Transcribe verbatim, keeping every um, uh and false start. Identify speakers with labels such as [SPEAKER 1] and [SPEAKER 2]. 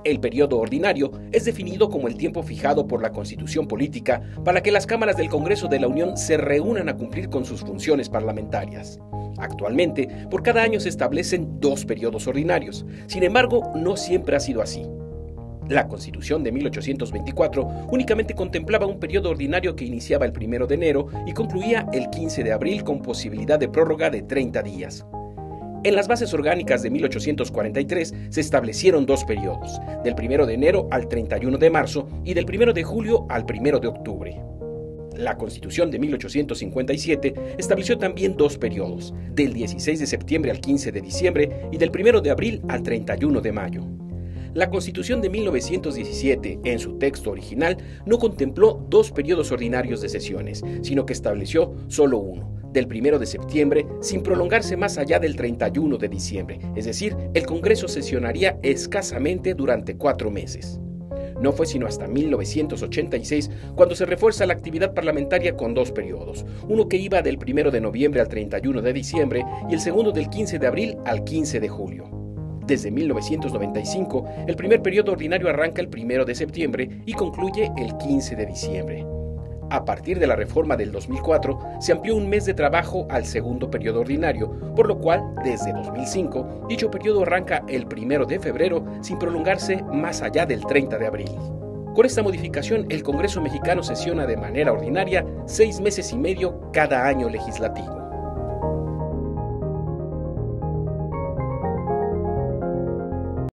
[SPEAKER 1] El periodo ordinario es definido como el tiempo fijado por la Constitución política para que las cámaras del Congreso de la Unión se reúnan a cumplir con sus funciones parlamentarias. Actualmente, por cada año se establecen dos periodos ordinarios. Sin embargo, no siempre ha sido así. La Constitución de mil ochocientos veinticuatro únicamente contemplaba un periodo ordinario que iniciaba el primero de enero y concluía el quince de abril con posibilidad de prórroga de treinta días. En las bases orgánicas de mil ochocientos cuarenta y tres se establecieron dos periodos, del primero de enero al treinta y uno de marzo y del primero de julio al primero de octubre. La Constitución de mil ochocientos cincuenta y siete estableció también dos periodos, del dieciséis de septiembre al quince de diciembre y del primero de abril al treinta y uno de mayo. La Constitución de mil novecientos diecisiete, en su texto original, no contempló dos periodos ordinarios de sesiones, sino que estableció solo uno, del primero de septiembre, sin prolongarse más allá del treinta y uno de diciembre, es decir, el Congreso sesionaría escasamente durante cuatro meses. No fue sino hasta mil novecientos ochenta y seis cuando se refuerza la actividad parlamentaria con dos periodos, uno que iba del primero de noviembre al treinta y uno de diciembre y el segundo del quince de abril al quince de julio. Desde mil novecientos noventa y cinco, el primer periodo ordinario arranca el primero de septiembre y concluye el quince de diciembre. A partir de la reforma del dos mil cuatro, se amplió un mes de trabajo al segundo periodo ordinario, por lo cual, desde dos mil cinco, dicho periodo arranca el primero de febrero sin prolongarse más allá del treinta de abril. Con esta modificación, el Congreso mexicano sesiona de manera ordinaria seis meses y medio cada año legislativo.